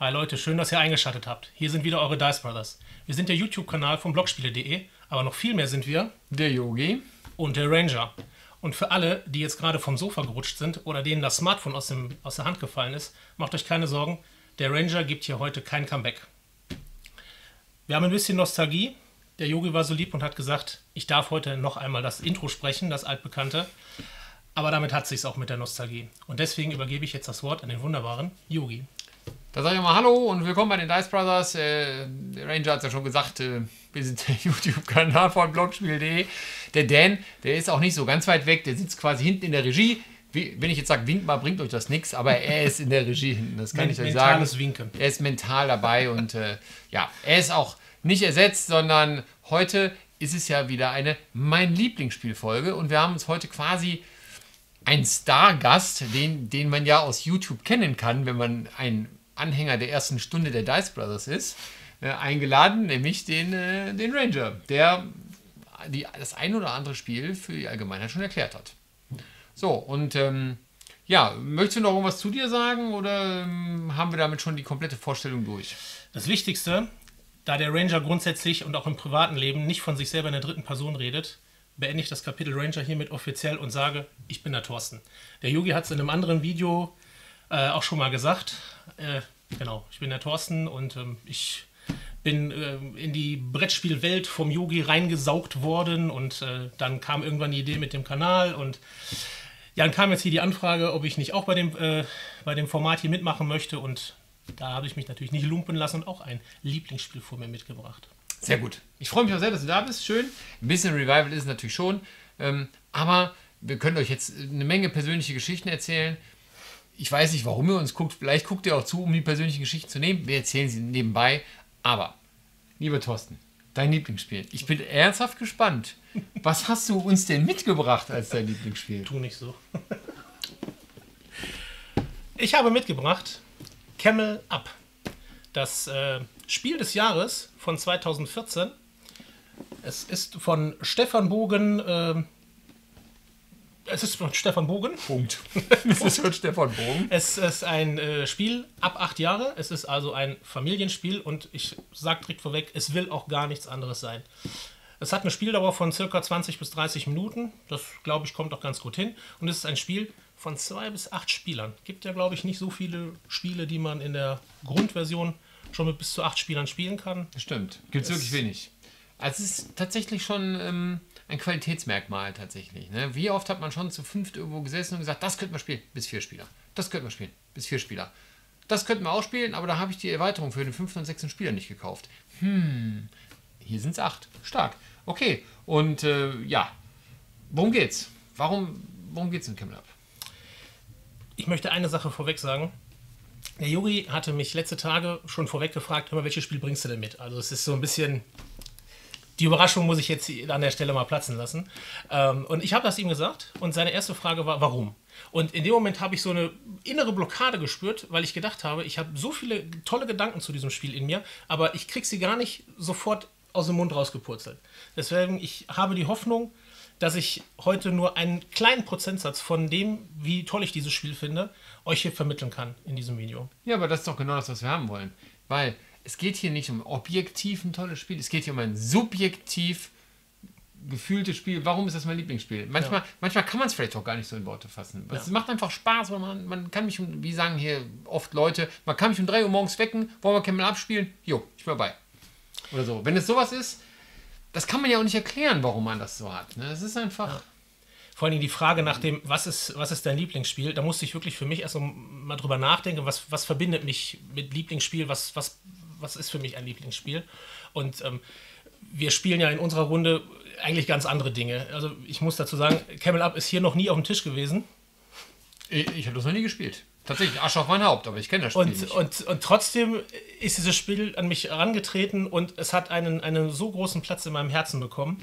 Hi Leute, schön, dass ihr eingeschaltet habt. Hier sind wieder eure Dice Brothers. Wir sind der YouTube-Kanal von Blogspiele.de, aber noch viel mehr sind wir der Yogi und der Ranger. Und für alle, die jetzt gerade vom Sofa gerutscht sind oder denen das Smartphone aus der Hand gefallen ist, macht euch keine Sorgen, der Ranger gibt hier heute kein Comeback. Wir haben ein bisschen Nostalgie. Der Yogi war so lieb und hat gesagt, ich darf heute noch einmal das Intro sprechen, das altbekannte. Aber damit hat es sich auch mit der Nostalgie. Und deswegen übergebe ich jetzt das Wort an den wunderbaren Yogi. Da sage ich mal Hallo und willkommen bei den Dice Brothers. Der Ranger hat es ja schon gesagt, wir sind der YouTube-Kanal von Blogspiel.de. Der Dan, der ist auch nicht so ganz weit weg, der sitzt quasi hinten in der Regie. Wenn ich jetzt sage, winkt mal, bringt euch das nichts, aber er ist in der Regie hinten, das kann ich euch sagen. Mentales Winken. Er ist mental dabei und ja, er ist auch nicht ersetzt, sondern heute ist es ja wieder eine Mein Lieblingsspielfolge und wir haben uns heute quasi einen Stargast, den man ja aus YouTube kennen kann, wenn man ein Anhänger der ersten Stunde der Dice Brothers ist, eingeladen, nämlich den Ranger, der das ein oder andere Spiel für die Allgemeinheit schon erklärt hat. So, und ja, möchtest du noch irgendwas zu dir sagen oder haben wir damit schon die komplette Vorstellung durch? Das Wichtigste, da der Ranger grundsätzlich und auch im privaten Leben nicht von sich selber in der dritten Person redet, beende ich das Kapitel Ranger hiermit offiziell und sage, ich bin der Thorsten. Der Yogi hat es in einem anderen Video auch schon mal gesagt. Genau, ich bin der Thorsten und ich bin in die Brettspielwelt vom Yogi reingesaugt worden und dann kam irgendwann die Idee mit dem Kanal und ja, dann kam jetzt hier die Anfrage, ob ich nicht auch bei dem Format hier mitmachen möchte und da habe ich mich natürlich nicht lumpen lassen und auch ein Lieblingsspiel vor mir mitgebracht. Sehr gut. Ich freue mich auch sehr, dass du da bist. Schön. Ein bisschen Revival ist es natürlich schon. Aber wir können euch jetzt eine Menge persönliche Geschichten erzählen. Ich weiß nicht, warum ihr uns guckt. Vielleicht guckt ihr auch zu, um die persönlichen Geschichten zu nehmen. Wir erzählen sie nebenbei. Aber, lieber Thorsten, dein Lieblingsspiel. Ich bin ernsthaft gespannt. Was hast du uns denn mitgebracht als dein Lieblingsspiel? Tu nicht so. Ich habe mitgebracht Camel Up. Das Spiel des Jahres von 2014. Es ist von Stefan Bogen. Punkt. Es ist von Stefan Bogen. Es ist ein Spiel ab 8 Jahre. Es ist also ein Familienspiel und ich sage direkt vorweg, es will auch gar nichts anderes sein. Es hat eine Spieldauer von ca. 20 bis 30 Minuten. Das, glaube ich, kommt auch ganz gut hin. Und es ist ein Spiel von 2 bis 8 Spielern. Gibt ja, glaube ich, nicht so viele Spiele, die man in der Grundversion schon mit bis zu 8 Spielern spielen kann. Stimmt. Gibt es wirklich wenig. Also es ist tatsächlich schon ein Qualitätsmerkmal tatsächlich. Ne? Wie oft hat man schon zu 5 irgendwo gesessen und gesagt, das könnten wir spielen, bis 4 Spieler. Das könnten wir spielen, bis 4 Spieler. Das könnten wir auch spielen, aber da habe ich die Erweiterung für den 5. und 6. Spieler nicht gekauft. Hier sind es 8. Stark. Okay, und ja, worum geht's? Worum geht's in Camel Up? Ich möchte eine Sache vorweg sagen. Der Yogi hatte mich letzte Tage schon vorweg gefragt, immer welches Spiel bringst du denn mit? Also es ist so ein bisschen, die Überraschung muss ich jetzt an der Stelle mal platzen lassen. Und ich habe das ihm gesagt und seine erste Frage war, warum? Und in dem Moment habe ich so eine innere Blockade gespürt, weil ich gedacht habe, ich habe so viele tolle Gedanken zu diesem Spiel in mir, aber ich kriege sie gar nicht sofort aus dem Mund rausgepurzelt. Deswegen, ich habe die Hoffnung, dass ich heute nur einen kleinen Prozentsatz von dem, wie toll ich dieses Spiel finde, euch hier vermitteln kann in diesem Video. Ja, aber das ist doch genau das, was wir haben wollen. Weil es geht hier nicht um objektiv ein tolles Spiel, es geht hier um ein subjektiv gefühltes Spiel. Warum ist das mein Lieblingsspiel? Manchmal kann man es vielleicht auch gar nicht so in Worte fassen. Es macht einfach Spaß, weil man kann mich, wie sagen hier oft Leute, man kann mich um 3 Uhr morgens wecken, wollen wir Camel Up spielen? Jo, ich bin dabei. Oder so. Wenn es sowas ist, das kann man ja auch nicht erklären, warum man das so hat. Ne? Es ist einfach... Ja. Vor allem die Frage nach dem, was ist dein Lieblingsspiel, da musste ich wirklich für mich erst mal drüber nachdenken, was verbindet mich mit Lieblingsspiel, was ist für mich ein Lieblingsspiel. Und wir spielen ja in unserer Runde eigentlich ganz andere Dinge. Also ich muss dazu sagen, Camel Up ist hier noch nie auf dem Tisch gewesen. Ich habe das noch nie gespielt. Tatsächlich, Asche auf mein Haupt, aber ich kenne das Spiel nicht. Und trotzdem ist dieses Spiel an mich herangetreten und es hat einen so großen Platz in meinem Herzen bekommen.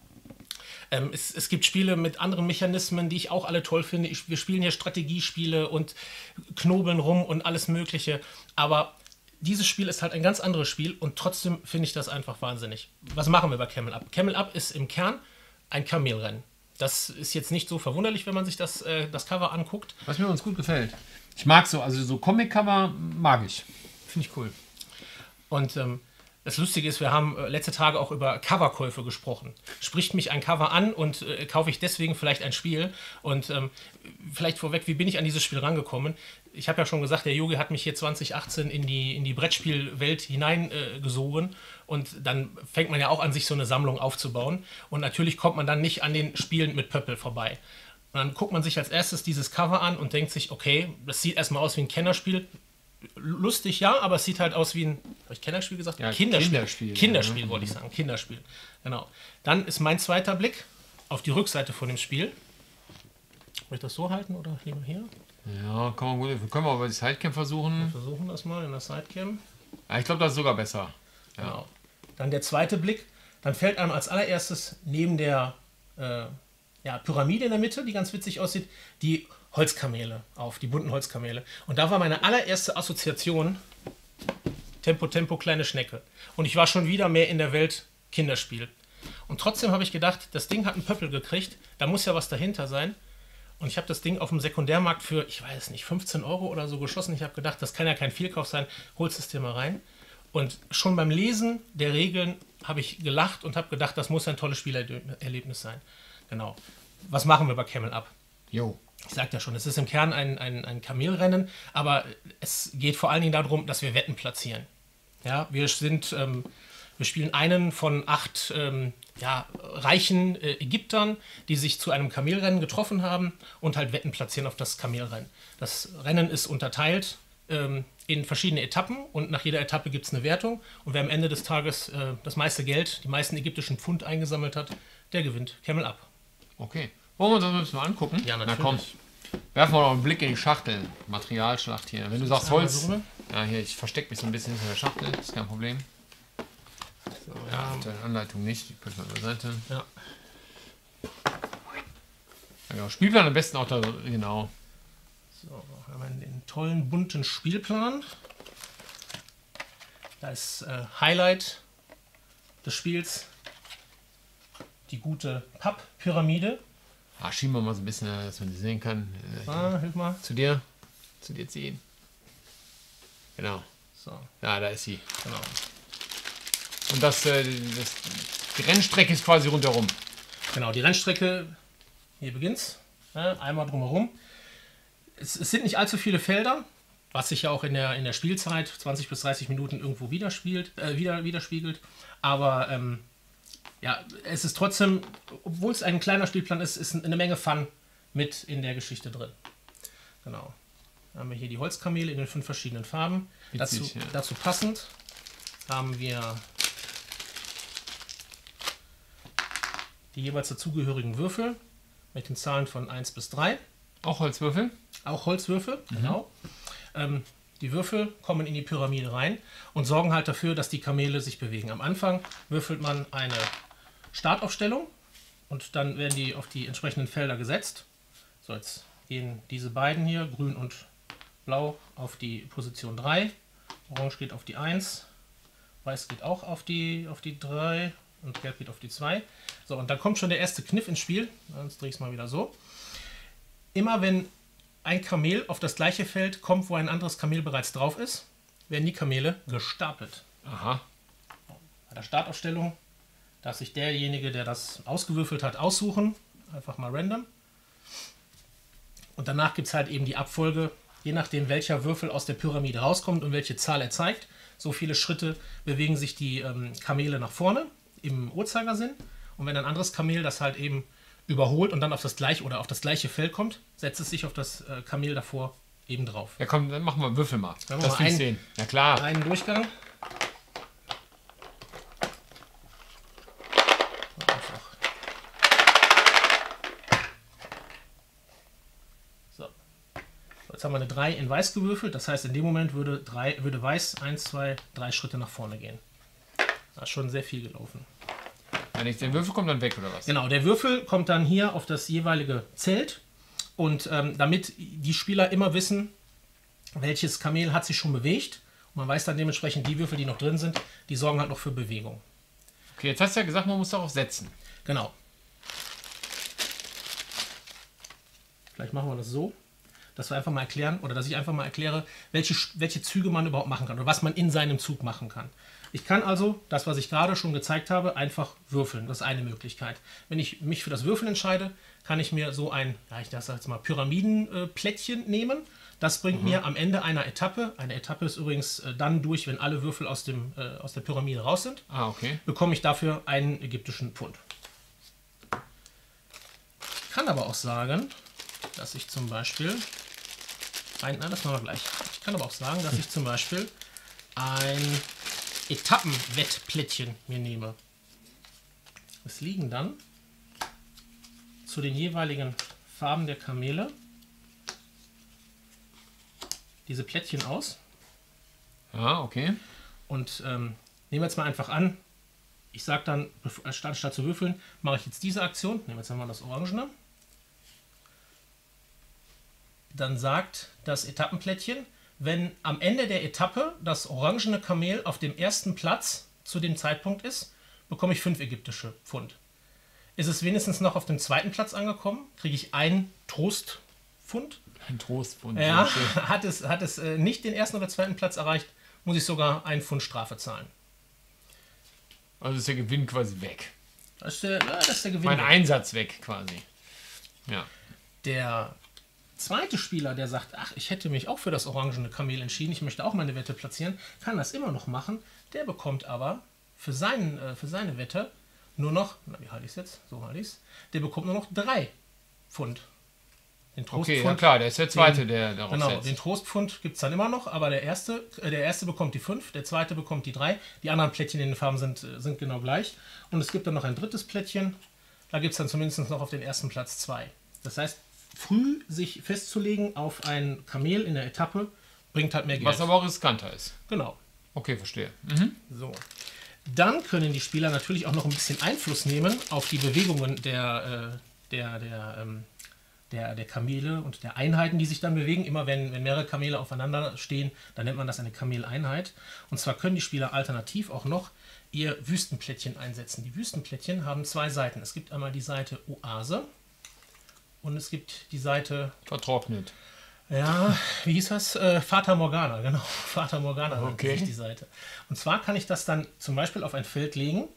Es gibt Spiele mit anderen Mechanismen, die ich auch alle toll finde. Wir spielen hier Strategiespiele und knobeln rum und alles Mögliche. Aber dieses Spiel ist halt ein ganz anderes Spiel und trotzdem finde ich das einfach wahnsinnig. Was machen wir bei Camel Up? Camel Up ist im Kern ein Kamelrennen. Das ist jetzt nicht so verwunderlich, wenn man sich das Cover anguckt. Was mir uns gut gefällt. Ich mag so, also so Comic-Cover mag ich. finde ich cool. Und das Lustige ist, wir haben letzte Tage auch über Coverkäufe gesprochen. Spricht mich ein Cover an und kaufe ich deswegen vielleicht ein Spiel? Und vielleicht vorweg, wie bin ich an dieses Spiel rangekommen? Ich habe ja schon gesagt, der Yogi hat mich hier 2018 in die Brettspielwelt hineingesogen. Und dann fängt man ja auch an, sich so eine Sammlung aufzubauen. Und natürlich kommt man dann nicht an den Spielen mit Pöppel vorbei. Und dann guckt man sich als erstes dieses Cover an und denkt sich, okay, das sieht erstmal aus wie ein Kennerspiel. Lustig, ja, aber es sieht halt aus wie ein, habe ich Kennerspiel gesagt? Ja, Kinderspiel. Kinderspiel wollte ich sagen, Kinderspiel. Genau. Dann ist mein zweiter Blick auf die Rückseite von dem Spiel. Soll ich das so halten oder lieber hier? Ja, können wir über die Sidecam versuchen. Wir versuchen das mal in der Sidecam. Ja, ich glaube, das ist sogar besser. Ja. Genau. Dann der zweite Blick. Dann fällt einem als allererstes neben der Pyramide in der Mitte, die ganz witzig aussieht, die Holzkamele auf, die bunten Holzkamele. Und da war meine allererste Assoziation Tempo, Tempo, kleine Schnecke. Und ich war schon wieder mehr in der Welt Kinderspiel. Und trotzdem habe ich gedacht, das Ding hat einen Pöppel gekriegt, da muss ja was dahinter sein. Und ich habe das Ding auf dem Sekundärmarkt für, ich weiß nicht, 15 Euro oder so geschossen. Ich habe gedacht, das kann ja kein Vielkauf sein, holst es dir mal rein. Und schon beim Lesen der Regeln habe ich gelacht und habe gedacht, das muss ein tolles Spielerlebnis sein. Genau. Was machen wir bei Camel Up? Jo. Ich sagte ja schon, es ist im Kern ein Kamelrennen, aber es geht vor allen Dingen darum, dass wir Wetten platzieren. Ja, wir spielen einen von 8 reichen Ägyptern, die sich zu einem Kamelrennen getroffen haben und halt Wetten platzieren auf das Kamelrennen. Das Rennen ist unterteilt in verschiedene Etappen und nach jeder Etappe gibt es eine Wertung. Und wer am Ende des Tages das meiste Geld, die meisten ägyptischen Pfund eingesammelt hat, der gewinnt Camel Up. Okay. Wollen wir uns das ein bisschen mal angucken? Ja, natürlich. Na komm, werfen wir noch einen Blick in die Schachtel. Materialschlacht hier. Wenn du sagst Holz. Ja, hier, ich verstecke mich so ein bisschen hinter der Schachtel. Ist kein Problem. So, ja, deine Anleitung nicht. Die packt man beiseite. Ja. Ja, Spielplan am besten auch da. Genau. So, haben wir den tollen bunten Spielplan. Da ist Highlight des Spiels die gute Papppyramide. Schieben wir mal so ein bisschen, dass man die sehen kann. Hilf mal. Zu dir ziehen. Genau. So. Ja, da ist sie. Genau. Und die Rennstrecke ist quasi rundherum. Genau, die Rennstrecke, hier beginnt's. Einmal drumherum. Es sind nicht allzu viele Felder, was sich ja auch in der Spielzeit 20 bis 30 Minuten irgendwo widerspiegelt. Aber es ist trotzdem, obwohl es ein kleiner Spielplan ist eine Menge Fun mit in der Geschichte drin. Genau. Dann haben wir hier die Holzkamele in den 5 verschiedenen Farben. Witzig, dazu passend haben wir die jeweils dazugehörigen Würfel mit den Zahlen von 1 bis 3. Auch Holzwürfel? Auch Holzwürfel, genau. Die Würfel kommen in die Pyramide rein und sorgen halt dafür, dass die Kamele sich bewegen. Am Anfang würfelt man eine Startaufstellung und dann werden die auf die entsprechenden Felder gesetzt. So, jetzt gehen diese beiden hier, grün und blau, auf die Position 3. Orange geht auf die 1. Weiß geht auch auf die 3 und gelb geht auf die 2. So, und dann kommt schon der erste Kniff ins Spiel. Jetzt drehe ich es mal wieder so. Immer wenn ein Kamel auf das gleiche Feld kommt, wo ein anderes Kamel bereits drauf ist, werden die Kamele gestapelt. Aha. Bei der Startaufstellung darf sich derjenige, der das ausgewürfelt hat, aussuchen. Einfach mal random. Und danach gibt es halt eben die Abfolge, je nachdem welcher Würfel aus der Pyramide rauskommt und welche Zahl er zeigt. So viele Schritte bewegen sich die Kamele nach vorne im Uhrzeigersinn. Und wenn ein anderes Kamel das halt eben überholt und dann auf das gleiche Feld kommt, setzt es sich auf das Kamel davor eben drauf. Ja komm, dann machen wir Würfel mal. Dann das will ich sehen. Ja klar. Einen Durchgang. So. Jetzt haben wir eine 3 in Weiß gewürfelt. Das heißt, in dem Moment würde Weiß 1, 2, 3 Schritte nach vorne gehen. Das ist schon sehr viel gelaufen. Wenn ich den Würfel kommt dann weg, oder was? Genau, der Würfel kommt dann hier auf das jeweilige Zelt. Und damit die Spieler immer wissen, welches Kamel hat sich schon bewegt. Und man weiß dann dementsprechend, die Würfel, die noch drin sind, die sorgen halt noch für Bewegung. Okay, jetzt hast du ja gesagt, man muss darauf setzen. Genau. Vielleicht machen wir das so. dass wir einfach mal erklären, oder dass ich einfach mal erkläre, welche Züge man überhaupt machen kann oder was man in seinem Zug machen kann. Ich kann also das, was ich gerade schon gezeigt habe, einfach würfeln. Das ist eine Möglichkeit. Wenn ich mich für das Würfeln entscheide, kann ich mir so ein, ja, ich sage jetzt mal Pyramidenplättchen nehmen. Das bringt mir am Ende einer Etappe, eine Etappe ist übrigens dann durch, wenn alle Würfel aus der Pyramide raus sind, bekomme ich dafür einen ägyptischen Pfund. Ich kann aber auch sagen, dass ich zum Beispiel, das machen wir gleich. Ich kann aber auch sagen, dass ich zum Beispiel ein Etappenwettplättchen mir nehme. Es liegen dann zu den jeweiligen Farben der Kamele diese Plättchen aus. Ah, okay. Und nehmen wir jetzt mal einfach an, ich sage dann, statt zu würfeln, mache ich jetzt diese Aktion. Nehmen wir jetzt einmal das Orangene. Dann sagt das Etappenplättchen, wenn am Ende der Etappe das orangene Kamel auf dem ersten Platz zu dem Zeitpunkt ist, bekomme ich 5 ägyptische Pfund. Ist es wenigstens noch auf dem zweiten Platz angekommen, kriege ich einen Trostpfund. Ein Trostpfund. Ja, hat es nicht den ersten oder zweiten Platz erreicht, muss ich sogar einen Pfund Strafe zahlen. Also ist der Gewinn quasi weg. Das ist der Gewinn. Mein Einsatz weg quasi. Ja. Der zweite Spieler, der sagt, ach, ich hätte mich auch für das orangene Kamel entschieden, ich möchte auch meine Wette platzieren, kann das immer noch machen. Der bekommt aber für seine Wette nur noch, wie halte ich es jetzt? So halte ich es. Der bekommt nur noch 3 Pfund. Den Okay, ja klar, der ist der Zweite, der darauf genau, setzt. den Trostpfund gibt es dann immer noch, aber der erste bekommt die 5, der zweite bekommt die 3. Die anderen Plättchen in den Farben sind genau gleich. Und es gibt dann noch ein drittes Plättchen, da gibt es dann zumindest noch auf den ersten Platz 2. Das heißt, früh sich festzulegen auf ein Kamel in der Etappe bringt halt mehr Geld. Was aber auch riskanter ist. Genau. Okay, verstehe. So. Dann können die Spieler natürlich auch noch ein bisschen Einfluss nehmen auf die Bewegungen der Kamele und der Einheiten, die sich dann bewegen. Immer wenn mehrere Kamele aufeinander stehen, dann nennt man das eine Kameleinheit. Und zwar können die Spieler alternativ auch noch ihr Wüstenplättchen einsetzen. Die Wüstenplättchen haben 2 Seiten. Es gibt einmal die Seite Oase und es gibt die Seite... Vertrocknet. Ja, wie hieß das? Fata Morgana, genau. Fata Morgana okay. Ist die Seite. Und zwar kann ich das dann zum Beispiel auf ein Feld legen,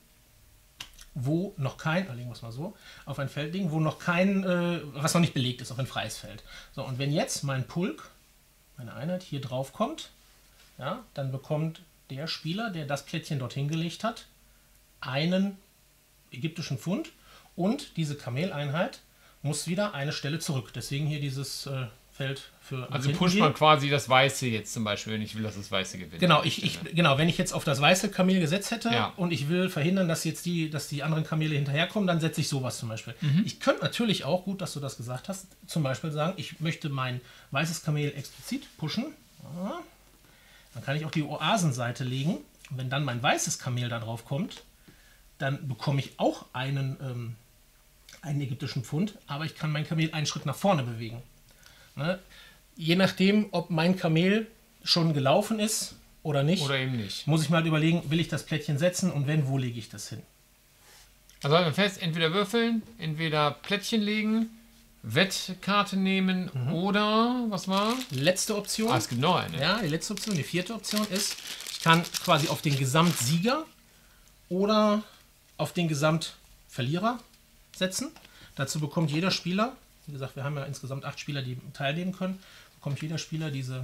wo noch kein, legen wir es mal so, auf ein Feld legen, wo noch kein, was noch nicht belegt ist, auf ein freies Feld. So, und wenn jetzt mein Pulk, meine Einheit, hier drauf kommt, ja, dann bekommt der Spieler, der das Plättchen dorthin gelegt hat, einen ägyptischen Pfund und diese Kameleinheit muss wieder eine Stelle zurück. Deswegen hier dieses Feld für... Also pusht man quasi das Weiße jetzt zum Beispiel, wenn ich will, dass das Weiße gewinnt. Genau, genau, wenn ich jetzt auf das weiße Kamel gesetzt hätte ja. und ich will verhindern, dass jetzt die anderen Kamele hinterherkommen, dann setze ich sowas zum Beispiel. Ich könnte natürlich auch, gut, dass du das gesagt hast, zum Beispiel sagen, ich möchte mein weißes Kamel explizit pushen. Ja. Dann kann ich auch die Oasenseite legen. Und wenn dann mein weißes Kamel da drauf kommt, dann bekomme ich auch einen ägyptischen Pfund, aber ich kann mein Kamel einen Schritt nach vorne bewegen. Ne? Je nachdem, ob mein Kamel schon gelaufen ist oder nicht, muss ich mal überlegen, will ich das Plättchen setzen und wenn, wo lege ich das hin? Also halten wir fest, entweder würfeln, entweder Plättchen legen, Wettkarte nehmen oder, was war? Letzte Option. Es gibt noch eine. Ja, die letzte Option, die 4. Option ist, ich kann quasi auf den Gesamtsieger oder auf den Gesamtverlierer setzen. Dazu bekommt jeder Spieler, wie gesagt, wir haben ja insgesamt 8 Spieler, die teilnehmen können, bekommt jeder Spieler diese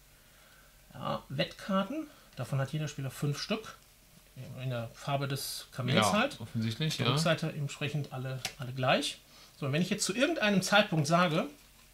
Wettkarten. Davon hat jeder Spieler 5 Stück. In der Farbe des Kamels halt. Offensichtlich, die Rückseite entsprechend alle gleich. So, und wenn ich jetzt zu irgendeinem Zeitpunkt sage,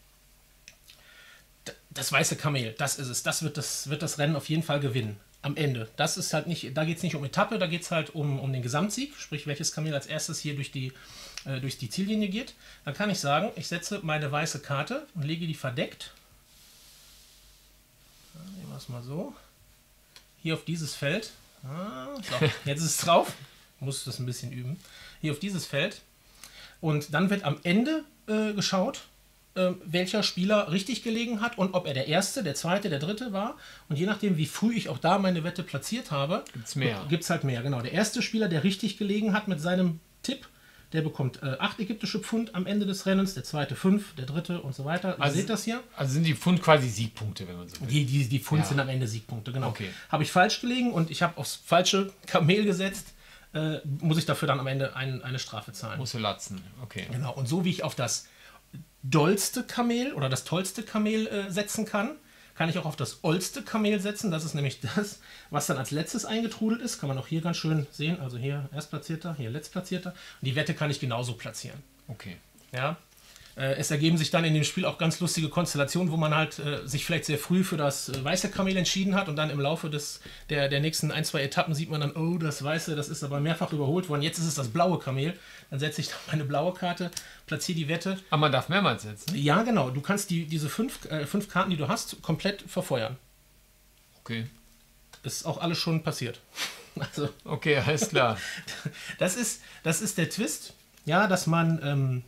das weiße Kamel, das ist es, das wird das Rennen auf jeden Fall gewinnen. Am Ende. Das ist halt nicht, da geht es nicht um Etappe, da geht es halt um den Gesamtsieg, sprich welches Kamel als erstes hier durch die Ziellinie geht. Dann kann ich sagen, ich setze meine weiße Karte und lege die verdeckt. Nehmen wir es mal so. Hier auf dieses Feld. So, jetzt ist es drauf. Muss das ein bisschen üben. Hier auf dieses Feld. Und dann wird am Ende geschaut, welcher Spieler richtig gelegen hat und ob er der Erste, der Zweite, der Dritte war. Und je nachdem, wie früh ich auch da meine Wette platziert habe, gibt es mehr. Gibt es halt mehr, genau. Der erste Spieler, der richtig gelegen hat mit seinem Tipp, der bekommt 8 ägyptische Pfund am Ende des Rennens, der zweite 5, der dritte und so weiter. Ihr seht das hier. Also sind die Pfund quasi Siegpunkte, wenn man so will. Die Pfund sind am Ende Siegpunkte, genau. Okay. Habe ich falsch gelegen und ich habe aufs falsche Kamel gesetzt, muss ich dafür dann am Ende eine Strafe zahlen. Musst du latzen, okay. Genau, und so wie ich auf das dollste Kamel oder das tollste Kamel setzen kann ich auch auf das ollste Kamel setzen. Das ist nämlich das, was dann als letztes eingetrudelt ist. Kann man auch hier ganz schön sehen. Also hier Erstplatzierter, hier Letztplatzierter. Und die Wette kann ich genauso platzieren. Okay. Ja. Es ergeben sich dann in dem Spiel auch ganz lustige Konstellationen, wo man halt sich vielleicht sehr früh für das weiße Kamel entschieden hat und dann im Laufe der nächsten 1, 2 Etappen sieht man dann, oh, das weiße, das ist aber mehrfach überholt worden. Jetzt ist es das blaue Kamel. Dann setze ich da meine blaue Karte, platziere die Wette. Aber man darf mehrmals setzen? Ja, genau. Du kannst diese 5 Karten, die du hast, komplett verfeuern. Okay. Ist auch alles schon passiert. Also, okay, alles klar. Das ist der Twist, ja, dass man...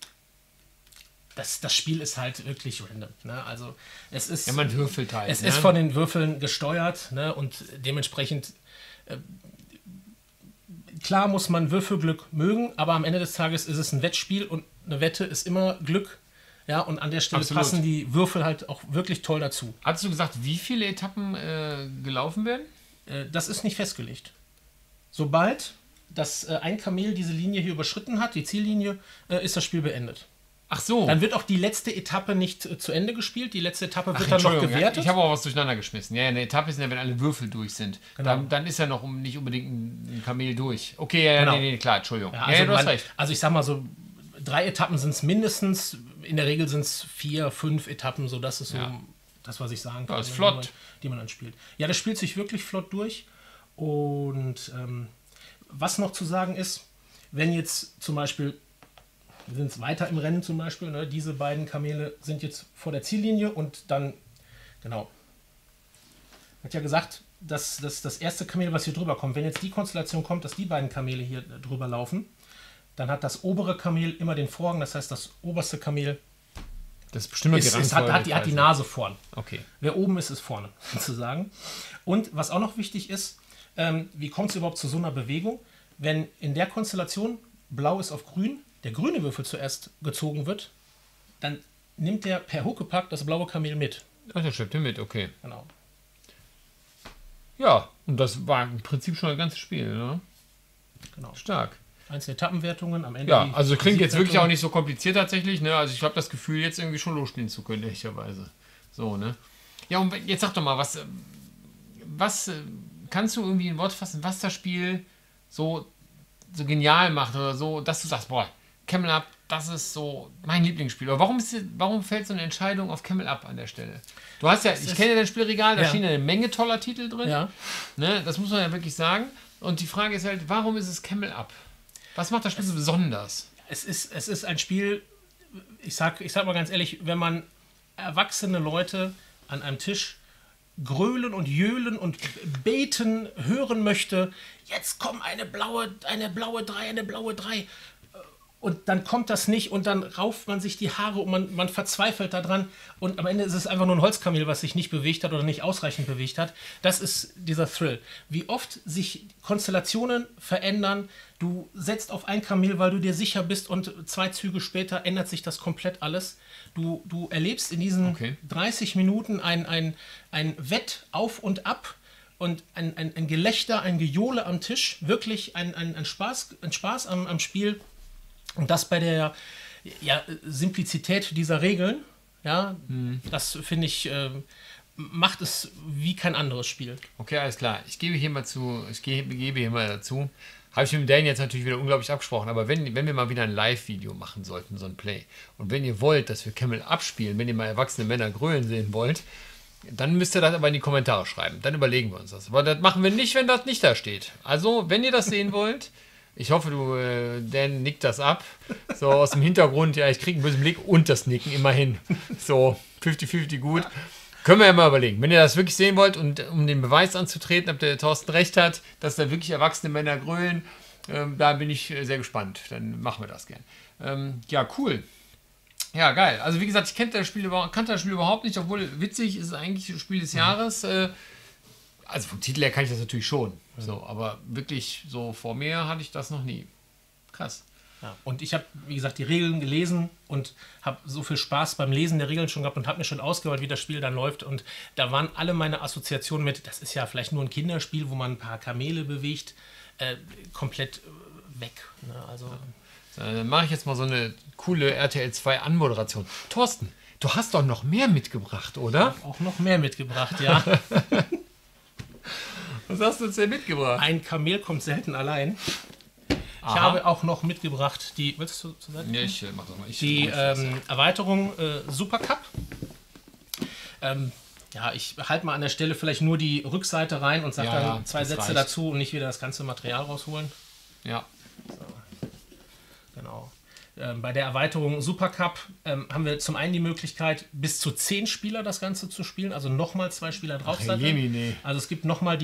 Das Spiel ist halt wirklich random. Ne? Also es ist, ja, man würfelt halt. Es ist von den Würfeln gesteuert, ne? Und dementsprechend klar muss man Würfelglück mögen, aber am Ende des Tages ist es ein Wettspiel und eine Wette ist immer Glück. Ja, und an der Stelle passen die Würfel halt auch wirklich toll dazu. Hast du gesagt, wie viele Etappen gelaufen werden? Das ist nicht festgelegt. Sobald ein Kamel diese Linie hier überschritten hat, die Ziellinie, ist das Spiel beendet. Ach so. Dann wird auch die letzte Etappe nicht zu Ende gespielt. Die letzte Etappe wird dann noch gewertet. Ja, ich habe auch was durcheinander geschmissen. Ja, eine Etappe ist ja, wenn alle Würfel durch sind. Genau. Dann ist ja noch nicht unbedingt ein Kamel durch. Okay, ja, genau. nee, klar, Entschuldigung. Ja, also du hast recht. Also ich sag mal so, 3 Etappen sind es mindestens. In der Regel sind es 4, 5 Etappen. So, das ist so das, was ich sagen kann. Das ist flott. Die man dann spielt. Ja, das spielt sich wirklich flott durch. Und was noch zu sagen ist, wenn jetzt zum Beispiel... Wir sind jetzt weiter im Rennen zum Beispiel. Ne? Diese beiden Kamele sind jetzt vor der Ziellinie und dann, genau. Hat ja gesagt, dass das erste Kamel, was hier drüber kommt, wenn jetzt die Konstellation kommt, dass die beiden Kamele hier drüber laufen, dann hat das obere Kamel immer den Vorrang. Das heißt, das oberste Kamel das bestimmte hat die Nase vorn. Okay. Wer oben ist, ist vorne, sozusagen. Und was auch noch wichtig ist, wie kommt es überhaupt zu so einer Bewegung? Wenn in der Konstellation blau ist auf grün, der grüne Würfel zuerst gezogen wird, dann nimmt der per Huckepack das blaue Kamel mit. Ach, der schleppt den mit, okay. Genau. Ja, und das war im Prinzip schon das ganze Spiel, ne? Genau. Stark. Einzelne Etappenwertungen am Ende. Ja, also klingt jetzt wirklich auch nicht so kompliziert tatsächlich, ne? Also ich habe das Gefühl, jetzt irgendwie schon losspielen zu können, ehrlicherweise. So, ne? Ja, und jetzt sag doch mal, was kannst du irgendwie in Wort fassen, was das Spiel so genial macht oder so, dass du sagst, boah, Camel Up, das ist so mein Lieblingsspiel. Oder warum fällt so eine Entscheidung auf Camel Up an der Stelle? Du hast ja, ich kenne ja dein Spielregal, da stehen eine Menge toller Titel drin. Ja. Ne, das muss man ja wirklich sagen. Und die Frage ist halt, warum ist es Camel Up? Was macht das Spiel so besonders? Es ist ein Spiel, ich sag mal ganz ehrlich, wenn man erwachsene Leute an einem Tisch grölen und jöhlen und beten hören möchte, jetzt kommt eine blaue 3. Und dann kommt das nicht und dann rauft man sich die Haare und man verzweifelt daran und am Ende ist es einfach nur ein Holzkamel, was sich nicht bewegt hat oder nicht ausreichend bewegt hat. Das ist dieser Thrill. Wie oft sich Konstellationen verändern, du setzt auf ein Kamel, weil du dir sicher bist und 2 Züge später ändert sich das komplett alles. Du erlebst in diesen 30 Minuten ein Wett auf und ab und ein Gelächter, ein Gejohle am Tisch, wirklich ein Spaß am Spiel. Und das bei der Simplizität dieser Regeln, ja, das finde ich, macht es wie kein anderes Spiel. Okay, alles klar. Ich gebe hier mal dazu. Habe ich mit Dan jetzt natürlich wieder unglaublich abgesprochen, aber wenn wir mal wieder ein Live-Video machen sollten, so ein Play, und wenn ihr wollt, dass wir Camel abspielen, wenn ihr mal erwachsene Männer grölen sehen wollt, dann müsst ihr das aber in die Kommentare schreiben. Dann überlegen wir uns das. Aber das machen wir nicht, wenn das nicht da steht. Also, wenn ihr das sehen wollt, ich hoffe, Dan nickt das ab. So aus dem Hintergrund, ja, ich kriege einen bösen Blick und das Nicken immerhin. So 50-50 gut. Können wir ja mal überlegen. Wenn ihr das wirklich sehen wollt und um den Beweis anzutreten, ob der Thorsten recht hat, dass da wirklich erwachsene Männer grölen, da bin ich sehr gespannt. Dann machen wir das gern. Ja, cool. Ja, geil. Also wie gesagt, ich kannte das Spiel überhaupt nicht, obwohl witzig ist es eigentlich das Spiel des Jahres. Also vom Titel her kann ich das natürlich schon. So, aber wirklich so vor mir hatte ich das noch nie. Krass. Ja. Und ich habe, wie gesagt, die Regeln gelesen und habe so viel Spaß beim Lesen der Regeln schon gehabt und habe mir schon ausgehört, wie das Spiel dann läuft. Und da waren alle meine Assoziationen mit, das ist ja vielleicht nur ein Kinderspiel, wo man ein paar Kamele bewegt, komplett weg. Ne? Also, Dann mache ich jetzt mal so eine coole RTL 2 Anmoderation. Thorsten, du hast doch noch mehr mitgebracht, oder? auch noch mehr mitgebracht, ja. Was hast du uns denn mitgebracht? Ein Kamel kommt selten allein. Ich habe auch noch mitgebracht die, willst du zur Seite? Ja, ich mach das mal. Die Erweiterung Super Cup. Ja, ich halte mal an der Stelle vielleicht nur die Rückseite rein und sage dann zwei Sätze dazu und nicht wieder das ganze Material rausholen. Ja. So. Genau. Bei der Erweiterung Super Cup haben wir zum einen die Möglichkeit, bis zu 10 Spieler das Ganze zu spielen, also nochmal 2 Spieler draufsetzen. Also es gibt nochmal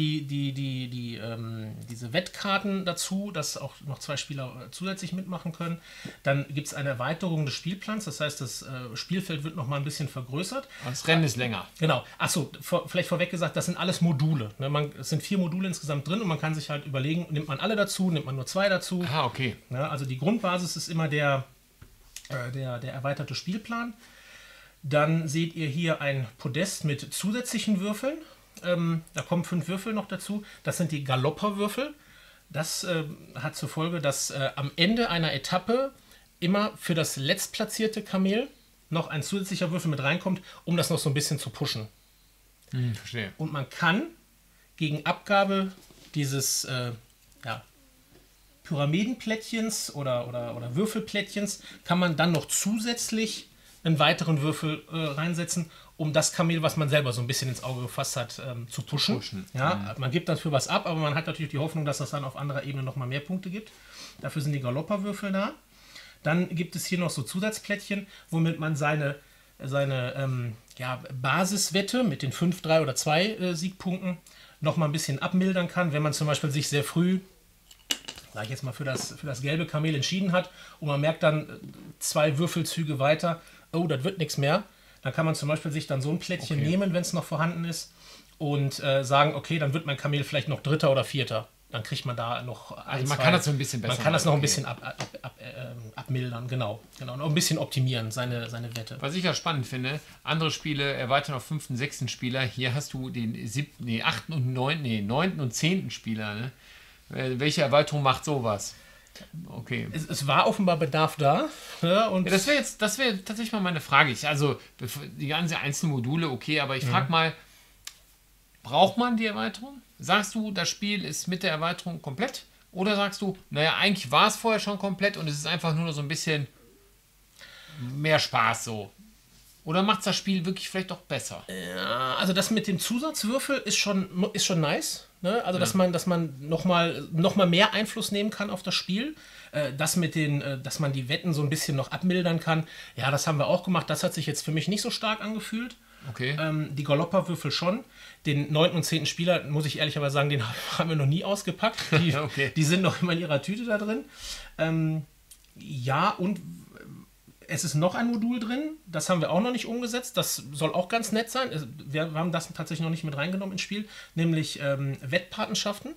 diese Wettkarten dazu, dass auch noch 2 Spieler zusätzlich mitmachen können. Dann gibt es eine Erweiterung des Spielplans, das heißt, das Spielfeld wird nochmal ein bisschen vergrößert. Das Rennen ist länger. Genau. Achso, vielleicht vorweg gesagt, das sind alles Module. Ne? Es sind 4 Module insgesamt drin und man kann sich halt überlegen, nimmt man alle dazu, nimmt man nur 2 dazu. Ah, okay. Ne? Also die Grundbasis ist immer der erweiterte Spielplan. Dann seht ihr hier ein Podest mit zusätzlichen Würfeln. Da kommen 5 Würfel noch dazu. Das sind die Galopperwürfel. Das hat zur Folge, dass am Ende einer Etappe immer für das letztplatzierte Kamel noch ein zusätzlicher Würfel mit reinkommt, um das noch so ein bisschen zu pushen. Verstehe. Und man kann gegen Abgabe dieses Pyramidenplättchens oder Würfelplättchens kann man dann noch zusätzlich einen weiteren Würfel reinsetzen, um das Kamel, was man selber so ein bisschen ins Auge gefasst hat, zu pushen. Ja, man gibt dafür was ab, aber man hat natürlich die Hoffnung, dass das dann auf anderer Ebene nochmal mehr Punkte gibt. Dafür sind die Galopperwürfel da. Dann gibt es hier noch so Zusatzplättchen, womit man seine Basiswette mit den 5, 3 oder 2 Siegpunkten nochmal ein bisschen abmildern kann, wenn man zum Beispiel sich sehr früh, sag ich jetzt mal, für das gelbe Kamel entschieden hat und man merkt dann 2 Würfelzüge weiter, oh, das wird nichts mehr. Dann kann man zum Beispiel sich dann so ein Plättchen nehmen, wenn es noch vorhanden ist und sagen, okay, dann wird mein Kamel vielleicht noch 3. oder 4. Dann kriegt man da noch Also man kann das so ein bisschen besser Man kann das noch ein bisschen abmildern, genau. Und auch ein bisschen optimieren, seine Wette. Was ich ja spannend finde, andere Spiele erweitern auf 5., 6. Spieler. Hier hast du den 8. und 9. und 10. Spieler. Ne? Welche Erweiterung macht sowas? Okay. Es war offenbar Bedarf da. Ja, und das wäre tatsächlich mal meine Frage. Also die ganzen einzelnen Module, okay, aber ich frage mal, braucht man die Erweiterung? Sagst du, das Spiel ist mit der Erweiterung komplett? Oder sagst du, naja, eigentlich war es vorher schon komplett und es ist einfach nur so ein bisschen mehr Spaß so? Oder macht es das Spiel wirklich vielleicht doch besser? Ja, also das mit dem Zusatzwürfel ist schon nice. Ne? Also dass man noch mal mehr Einfluss nehmen kann auf das Spiel. Das mit dass man die Wetten so ein bisschen noch abmildern kann. Ja, das haben wir auch gemacht. Das hat sich jetzt für mich nicht so stark angefühlt. Okay. Die Galopperwürfel schon. Den 9. und 10. Spieler, muss ich ehrlicherweise sagen, den haben wir noch nie ausgepackt. Die sind noch immer in ihrer Tüte da drin. Ja, und es ist noch ein Modul drin. Das haben wir auch noch nicht umgesetzt. Das soll auch ganz nett sein. Wir haben das tatsächlich noch nicht mit reingenommen ins Spiel. Nämlich Wettpatenschaften.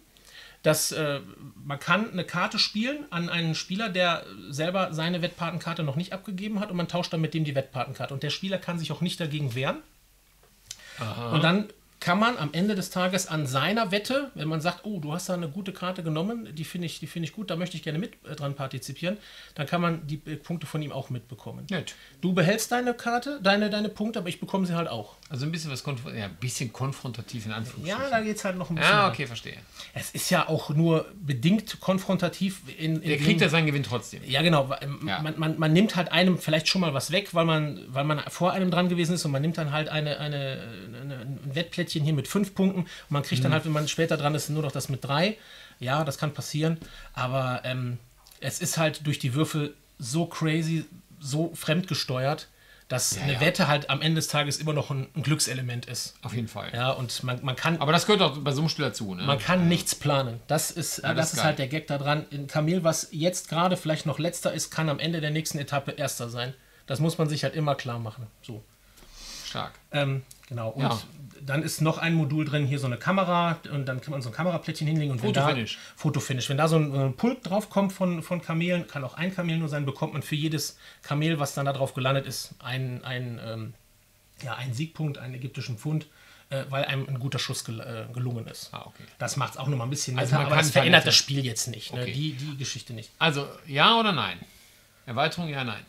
Man kann eine Karte spielen an einen Spieler, der selber seine Wettpatenkarte noch nicht abgegeben hat und man tauscht dann mit dem die Wettpatenkarte. Und der Spieler kann sich auch nicht dagegen wehren. Aha. Und dann kann man am Ende des Tages an seiner Wette, wenn man sagt, oh, du hast da eine gute Karte genommen, die finde ich gut, da möchte ich gerne mit dran partizipieren, dann kann man die Punkte von ihm auch mitbekommen. Nett. Du behältst deine Karte, deine Punkte, aber ich bekomme sie halt auch. Also ein bisschen ein bisschen konfrontativ in Anführungszeichen. Ja, da geht es halt noch ein bisschen. Ja, okay, verstehe. Es ist ja auch nur bedingt konfrontativ. Der kriegt ja seinen Gewinn trotzdem. Ja, genau. Man nimmt halt einem vielleicht schon mal was weg, weil man vor einem dran gewesen ist und man nimmt dann halt ein Wettplättchen hier mit 5 Punkten und man kriegt dann halt, wenn man später dran ist, nur noch das mit 3. Ja, das kann passieren, aber es ist halt durch die Würfel so crazy, so fremdgesteuert, dass eine Wette halt am Ende des Tages immer noch ein Glückselement ist. Auf jeden Fall. Ja, und man kann... Aber das gehört auch bei so einem Spiel dazu, ne? Man kann nichts planen. Das ist halt der Gag da dran. Ein Kamel, was jetzt gerade vielleicht noch letzter ist, kann am Ende der nächsten Etappe erster sein. Das muss man sich halt immer klar machen. So. Stark. Genau. Und Ja. dann ist noch ein Modul drin, hier so eine Kamera. Und dann kann man so ein Kameraplättchen hinlegen. Und Fotofinish. Fotofinish. Wenn da so ein Pult drauf kommt von Kamelen, kann auch ein Kamel nur sein, bekommt man für jedes Kamel, was dann da drauf gelandet ist, einen Siegpunkt, einen ägyptischen Pfund, weil einem ein guter Schuss gelungen ist. Ah, okay. Das macht es auch nochmal ein bisschen Also netter, man aber kann das verändert vernetzen. das Spiel jetzt nicht. Ne? Okay. Die Geschichte nicht. Also, ja oder nein? Erweiterung, ja, nein.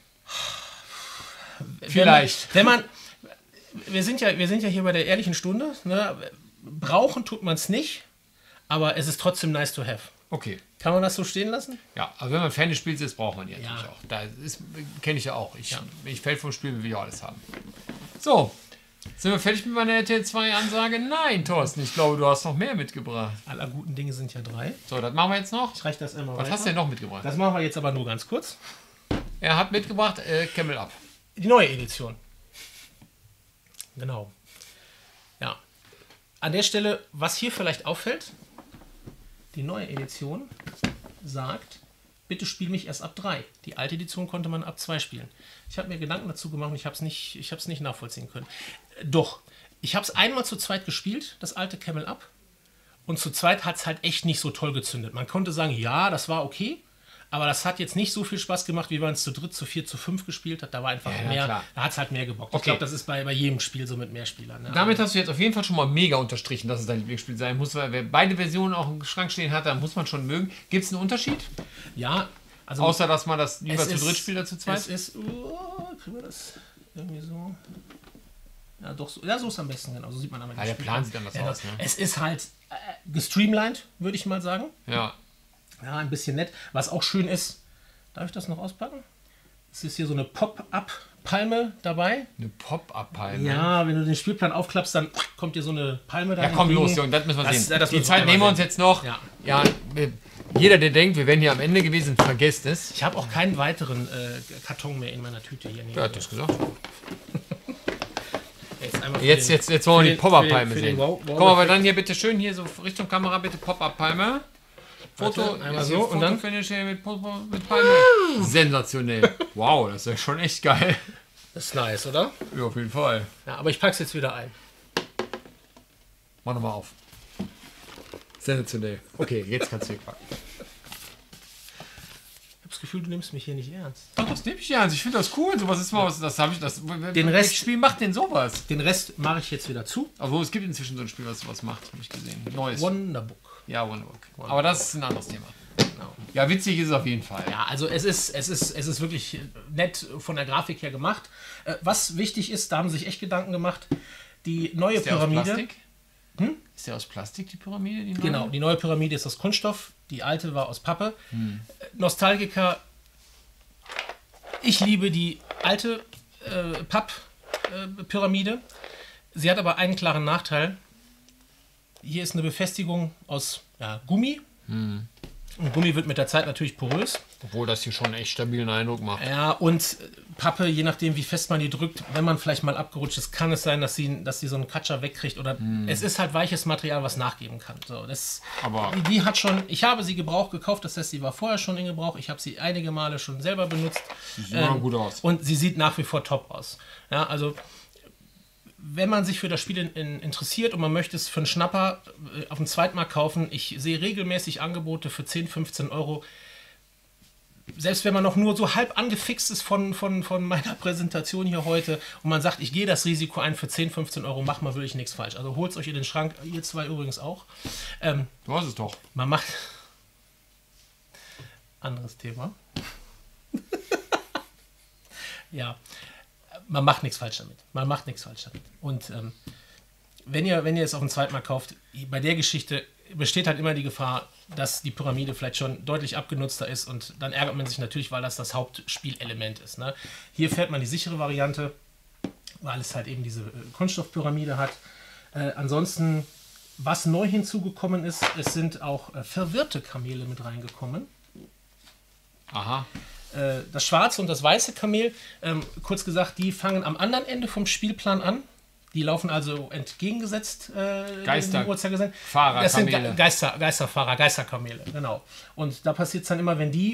Wir sind ja hier bei der ehrlichen Stunde. Ne? Brauchen tut man es nicht, aber es ist trotzdem nice to have. Okay. Kann man das so stehen lassen? Ja, also wenn man Fan des Spiels ist, braucht man die natürlich Ja. auch. Da kenne ich ja auch. Wenn ich Fan vom Spiel will ich auch alles haben. So, sind wir fertig mit meiner RTL 2 Ansage? Nein, Thorsten, ich glaube, du hast noch mehr mitgebracht. Aller guten Dinge sind ja 3. So, das machen wir jetzt noch. Ich reiche das einmal Was weiter. hast du denn noch mitgebracht? Das machen wir jetzt aber nur ganz kurz. Er hat mitgebracht Camel Up. Die neue Edition. Genau. Ja. An der Stelle, was hier vielleicht auffällt, die neue Edition sagt, bitte spiel mich erst ab 3. Die alte Edition konnte man ab 2 spielen. Ich habe mir Gedanken dazu gemacht und ich habe es nicht nachvollziehen können. Doch, ich habe es einmal zu zweit gespielt, das alte Camel Up. Und zu zweit hat es halt echt nicht so toll gezündet. Man konnte sagen, ja, das war okay. Aber das hat jetzt nicht so viel Spaß gemacht, wie man es zu dritt, zu vier, zu fünf gespielt hat. Da war einfach Ja, mehr, klar. da hat es halt mehr gebockt. Ich Okay. glaube, das ist bei jedem Spiel so mit Mehrspielern. Ne? Damit hast du jetzt auf jeden Fall schon mal mega unterstrichen, dass es dein Lieblingsspiel sein muss. Weil wer beide Versionen auch im Schrank stehen hat, dann muss man schon mögen. Gibt es einen Unterschied? Ja, also Außer, dass man das lieber es zu ist- dritt spielt als zu zweit? es ist, kriegen wir das irgendwie so? Ja, doch, so, ja, so ist am besten, genau. So sieht man aber Ja, der Plan sieht anders aus, ne? Es ist halt gestreamlined, würde ich mal sagen. Ja. Ja, ein bisschen nett. Was auch schön ist, darf ich das noch auspacken? Es ist hier so eine Pop-Up-Palme dabei. Eine Pop-Up-Palme. Ja, wenn du den Spielplan aufklappst, dann kommt dir so eine Palme da Ja, komm entgegen. los, Junge, das müssen wir sehen. das Die müssen wir Zeit einmal nehmen wir uns sehen. jetzt noch. Ja. Ja, jeder, der denkt, wir wären hier am Ende gewesen, vergesst es. Ich habe auch keinen weiteren Karton mehr in meiner Tüte hier. Wer hat das gesagt? Einmal für Jetzt wollen wir für die den- Pop-Up-Palme für den sehen. Wow- Komm aber dann hier bitte schön hier so Richtung Kamera, bitte Pop-Up-Palme. Foto, Warte, einmal ist so hier und dann- Fotofinish hier mit Palme. Sensationell. Wow, das ist ja schon echt geil. Das ist nice, oder? Ja, auf jeden Fall. Ja, aber ich pack's jetzt wieder ein. Mach nochmal auf. Sensationell. Okay, jetzt kannst du hier packen. Ich habe das Gefühl, du nimmst mich hier nicht ernst. Doch, das nehme ich ja. Ich finde das cool. Sowas ist mal was. Das habe ich. Den Rest- Welches Spiel macht denn sowas? Den Rest mache ich jetzt wieder zu. Aber es gibt inzwischen so ein Spiel, was sowas macht, habe ich gesehen. Neues. Wonderbook. Ja, Wonderbook. Aber das ist ein anderes Thema. Genau. Ja, witzig ist es auf jeden Fall. Ja, also es ist wirklich nett von der Grafik her gemacht. Was wichtig ist, da haben sie sich echt Gedanken gemacht. Die neue Ist der aus Pyramide. Plastik? Ist der aus Plastik, die Pyramide? Die neue? Genau, die neue Pyramide ist aus Kunststoff, die alte war aus Pappe. Nostalgiker, ich liebe die alte Papp-Pyramide. Sie hat aber einen klaren Nachteil. Hier ist eine Befestigung aus Gummi. Und Gummi wird mit der Zeit natürlich porös. Obwohl das hier schon echt stabilen Eindruck macht. Ja, und Pappe, je nachdem, wie fest man die drückt, wenn man vielleicht mal abgerutscht ist, kann es sein, dass sie so einen Katscher wegkriegt. Oder es ist halt weiches Material, was nachgeben kann. So, Aber- die hat schon, ich habe sie Gebrauch gekauft, das heißt, sie war vorher schon in Gebrauch. Ich habe sie einige Male schon selber benutzt. Sieht immer noch gut aus. Und sie sieht nach wie vor top aus. Ja, also wenn man sich für das Spiel interessiert und man möchte es für einen Schnapper auf dem Zweitmarkt kaufen, ich sehe regelmäßig Angebote für 10, 15 Euro. Selbst wenn man noch nur so halb angefixt ist von meiner Präsentation hier heute und man sagt, ich gehe das Risiko ein für 10, 15 Euro, macht mal wirklich nichts falsch. Also holt es euch in den Schrank, ihr zwei übrigens auch. Du hast es doch. Man macht... Anderes Thema. Ja, man macht nichts falsch damit. Man macht nichts falsch damit. Und wenn ihr es auf dem Zweitmarkt kauft, bei der Geschichte besteht halt immer die Gefahr, dass die Pyramide vielleicht schon deutlich abgenutzter ist und dann ärgert man sich natürlich, weil das Hauptspielelement ist. Ne? Hier fährt man die sichere Variante, weil es halt eben diese Kunststoffpyramide hat. Ansonsten, was neu hinzugekommen ist, es sind auch verwirrte Kamele mit reingekommen. Aha. Das schwarze und das weiße Kamel, kurz gesagt, die fangen am anderen Ende vom Spielplan an. Die laufen also entgegengesetzt dem Fahrerkamele. Das sind Geisterfahrer, Geisterkamele, genau. Und da passiert es dann immer, wenn die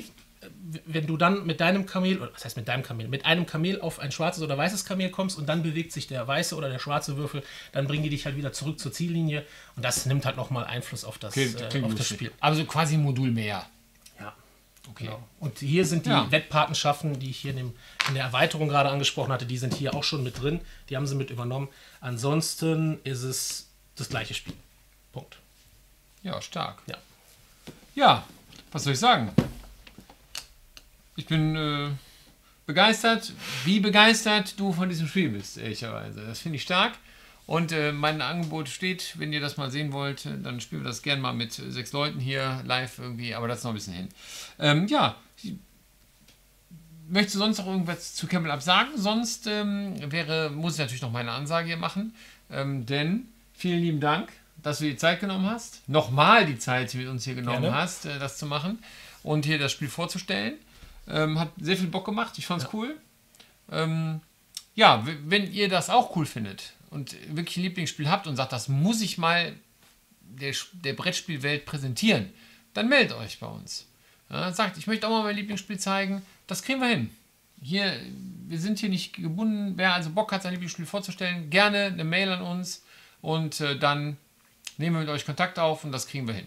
wenn du dann mit deinem Kamel, oder was heißt mit deinem Kamel, mit einem Kamel auf ein schwarzes oder weißes Kamel kommst und dann bewegt sich der weiße oder der schwarze Würfel, dann bringen die dich halt wieder zurück zur Ziellinie und das nimmt halt nochmal Einfluss auf das, auf das Spiel. Also quasi ein Modul mehr. Ja. Okay. Genau. Und hier sind die Wettpatenschaften, die ich hier in der Erweiterung gerade angesprochen hatte, die sind hier auch schon mit drin. Die haben sie mit übernommen. Ansonsten ist es das gleiche Spiel. Punkt. Ja, stark. Ja. Ja, was soll ich sagen? Ich bin begeistert, wie begeistert du von diesem Spiel bist, ehrlicherweise. Das finde ich stark. Und mein Angebot steht, wenn ihr das mal sehen wollt, dann spielen wir das gerne mal mit 6 Leuten hier live irgendwie, aber das ist noch ein bisschen hin. Möchtest du sonst noch irgendwas zu Camel Up sagen? Sonst muss ich natürlich noch meine Ansage hier machen, denn vielen lieben Dank, dass du dir Zeit genommen hast, nochmal die Zeit mit uns hier genommen hast, das zu machen und hier das Spiel vorzustellen. Hat sehr viel Bock gemacht, ich fand's cool. Wenn ihr das auch cool findet und wirklich ein Lieblingsspiel habt und sagt, das muss ich mal der Brettspielwelt präsentieren, dann meldet euch bei uns. Ja, sagt, ich möchte auch mal mein Lieblingsspiel zeigen, das kriegen wir hin. Wir sind hier nicht gebunden, wer also Bock hat, sein Lieblingsspiel vorzustellen, gerne eine Mail an uns und dann nehmen wir mit euch Kontakt auf und das kriegen wir hin.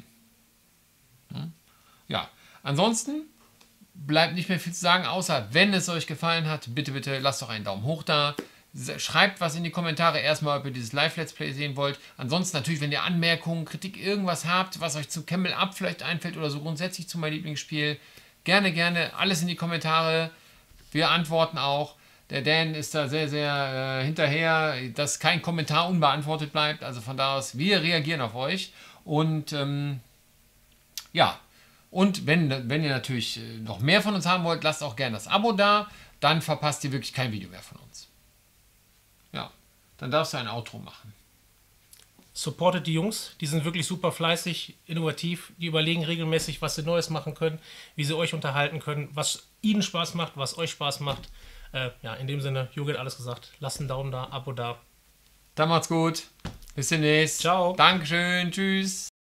Ja, ansonsten bleibt nicht mehr viel zu sagen, außer wenn es euch gefallen hat, bitte, bitte lasst doch einen Daumen hoch da. Schreibt was in die Kommentare erstmal, ob ihr dieses Live-Let's Play sehen wollt. Ansonsten natürlich, wenn ihr Anmerkungen, Kritik, irgendwas habt, was euch zu Camel Up vielleicht einfällt oder so grundsätzlich zu meinem Lieblingsspiel, gerne, gerne alles in die Kommentare. Wir antworten auch. Der Dan ist da sehr, sehr hinterher, dass kein Kommentar unbeantwortet bleibt. Also von da aus, wir reagieren auf euch. Und und wenn ihr natürlich noch mehr von uns haben wollt, lasst auch gerne das Abo da. Dann verpasst ihr wirklich kein Video mehr von uns. Ja, dann darfst du ein Outro machen. Supportet die Jungs, die sind wirklich super fleißig, innovativ, die überlegen regelmäßig, was sie Neues machen können, wie sie euch unterhalten können, was ihnen Spaß macht, was euch Spaß macht. In dem Sinne, Jürgen hat alles gesagt. Lasst einen Daumen da, Abo da. Dann macht's gut. Bis demnächst. Ciao. Dankeschön. Tschüss.